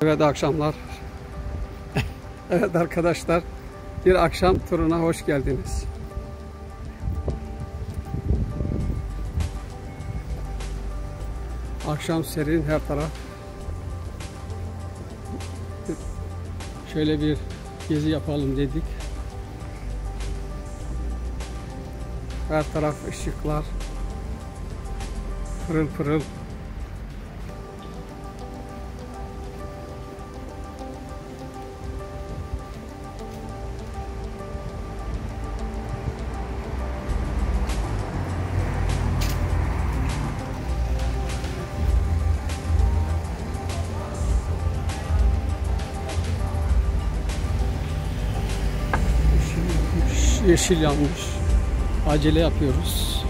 Evet akşamlar. Evet arkadaşlar, bir akşam turuna hoş geldiniz. Akşam serin her taraf. Şöyle bir gezi yapalım dedik. Her taraf ışıklar. Pırıl pırıl. Yeşil yanmış. Acele yapıyoruz.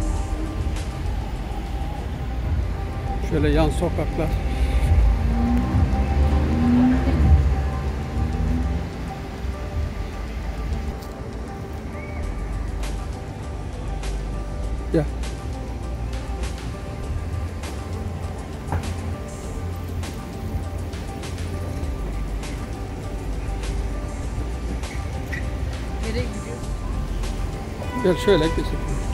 Şöyle yan sokaklar. Gel. Nereye gidiyor? Gel şöyle geçelim.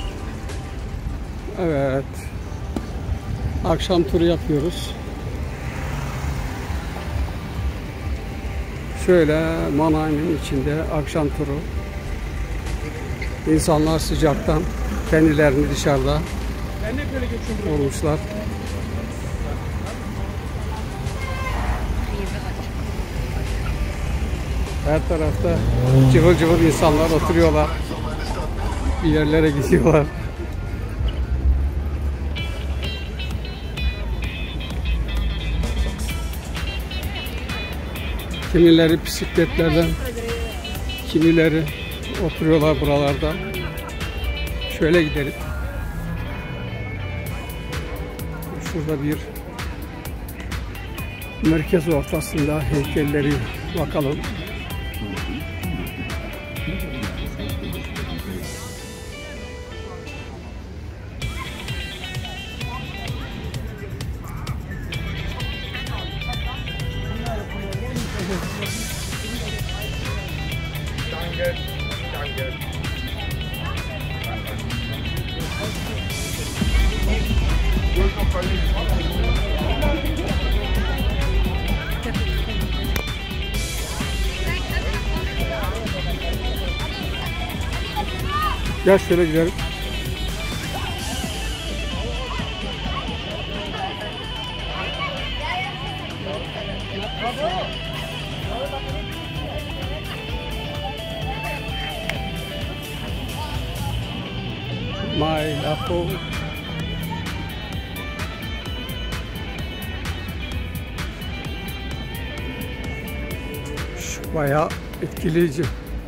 Evet. Akşam turu yapıyoruz. Şöyle Mannheim'in içinde akşam turu. İnsanlar sıcaktan kendilerini dışarıda olmuşlar. Her tarafta cıvıl cıvıl insanlar oturuyorlar. Bir yerlere gidiyorlar. Kimileri bisikletlerden, kimileri oturuyorlar buralarda. Şöyle gidelim. Şurada bir merkez ortasında heykelleri bakalım. Gel şöyle gidelim. My apple. Şu bayağı etkileyici.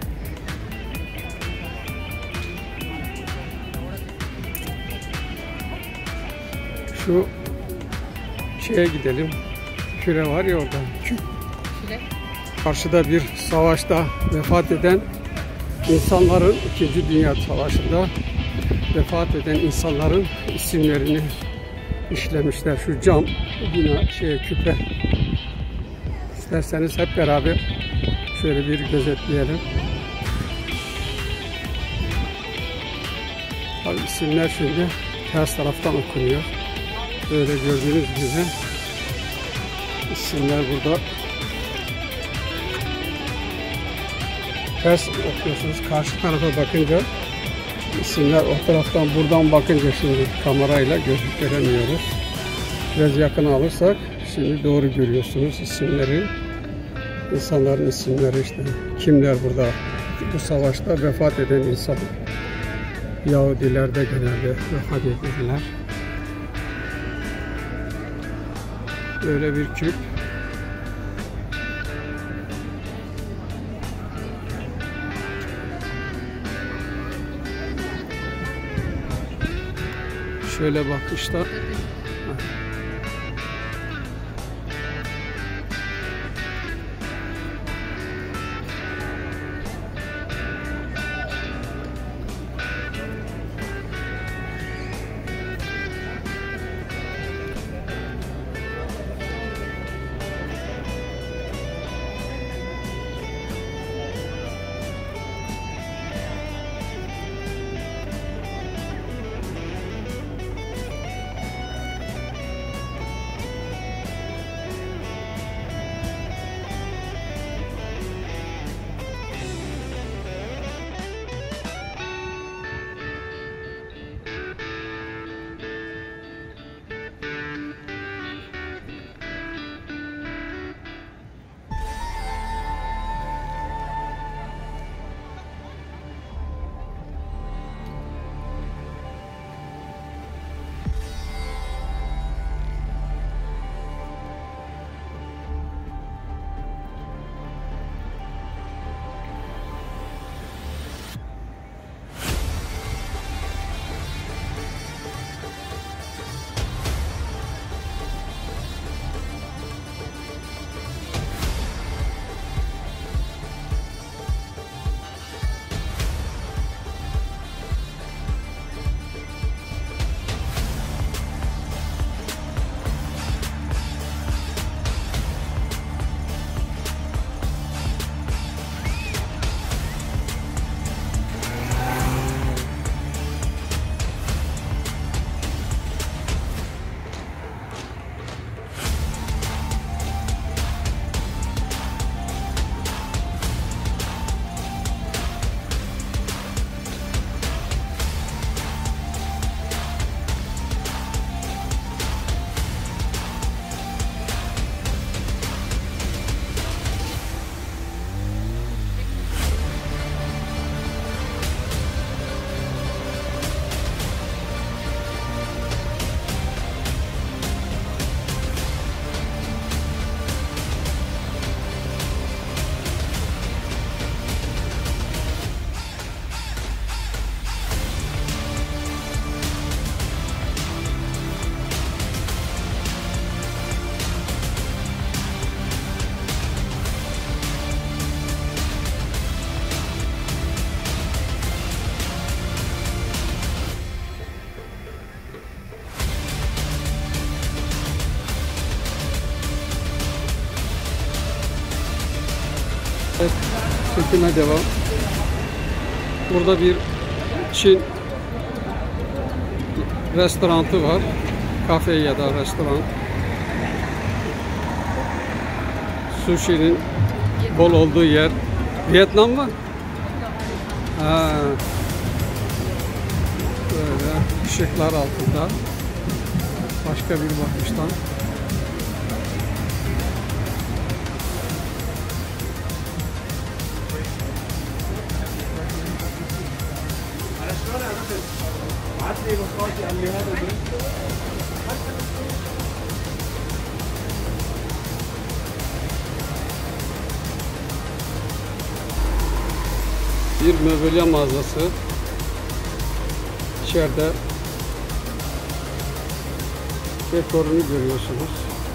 Şu şeye gidelim. Küre var ya orada. Küre. Karşıda bir savaşta vefat eden insanların, 2. Dünya Savaşı'nda vefat eden insanların isimlerini işlemişler. Şu cam bina küpe. İsterseniz hep beraber şöyle bir gözetleyelim. Tabii isimler şimdi ters taraftan okunuyor. Böyle gördüğünüz gibi isimler burada ters okuyorsunuz. Karşı tarafa bakınca isimler o taraftan, buradan bakınca şimdi kamerayla göremiyoruz. Biraz yakına alırsak şimdi doğru görüyorsunuz isimleri. İnsanların isimleri işte. Kimler burada bu savaşta vefat eden insan. Yahudiler de genelde vefat ettiler. Böyle bir küp. Şöyle bakışta. Evet, çekime devam. Burada bir Çin restoranı var. Kafe ya da restoran. Sushi'nin bol olduğu yer. Vietnam mı? Ha. Böyle ışıklar altında. Başka bir bakıştan. Bir mobilya mağazası. İçeride dekorunu görüyorsunuz.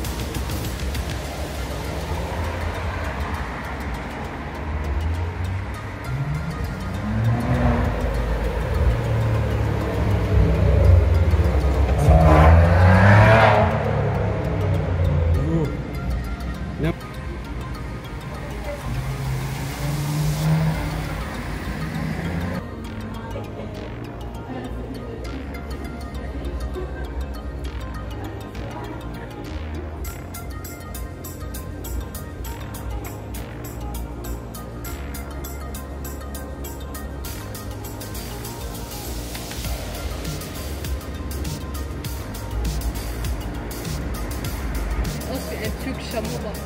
Ne? Nasıl bir Türk Şam'ı var.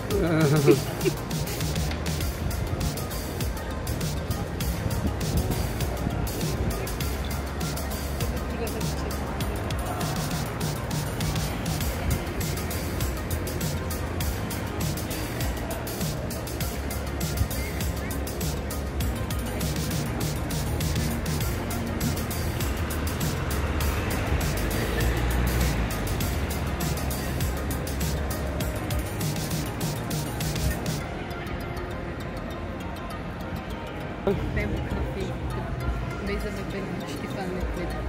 Ben bu kafeye gittim. Beyza ve benim hiç ifade etmedim.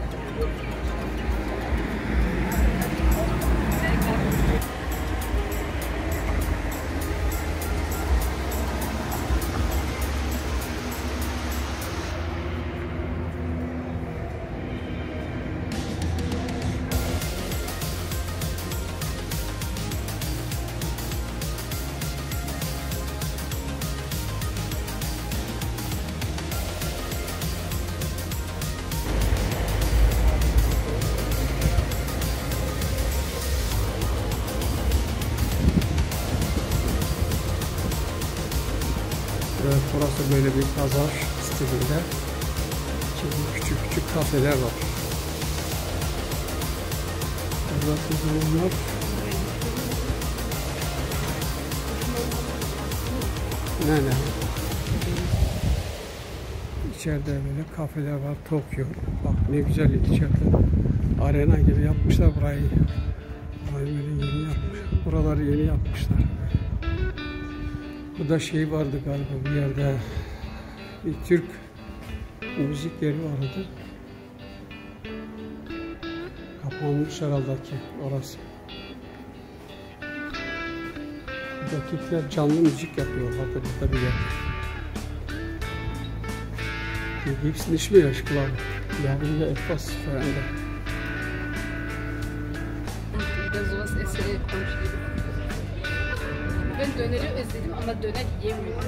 Evet, burası böyle bir pazar stilinde. Şimdi küçük küçük kafeler var. Burada kızılımlar. Ne? İçeride böyle kafeler var. Tokyo. Bak ne güzel içeride. Arena gibi yapmışlar burayı. Burayı böyle yeni yapmış. Buraları yeni yapmışlar. Burada şey vardı galiba bir yerde, bir Türk müzik yeri vardı. Kapanmış herhalde ki orası. Burada Türkler canlı müzik yapıyorlardı burada bir yer. Hepsini içmiyor aşklar. Yavru ve etwas falan da. Ben sowas esse komşu. Ben döneri özledim ama döner yiyemiyorum.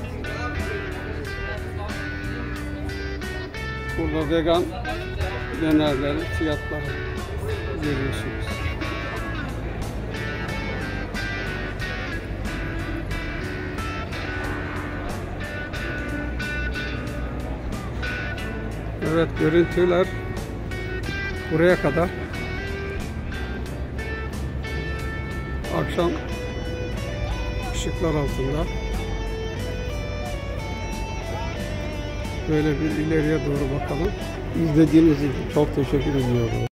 Burada vegan dönerlerin fiyatları görüyorsunuz. Evet, görüntüler buraya kadar. Akşam ışıklar altında böyle bir ileriye doğru bakalım. İzlediğiniz için çok teşekkür ediyorum.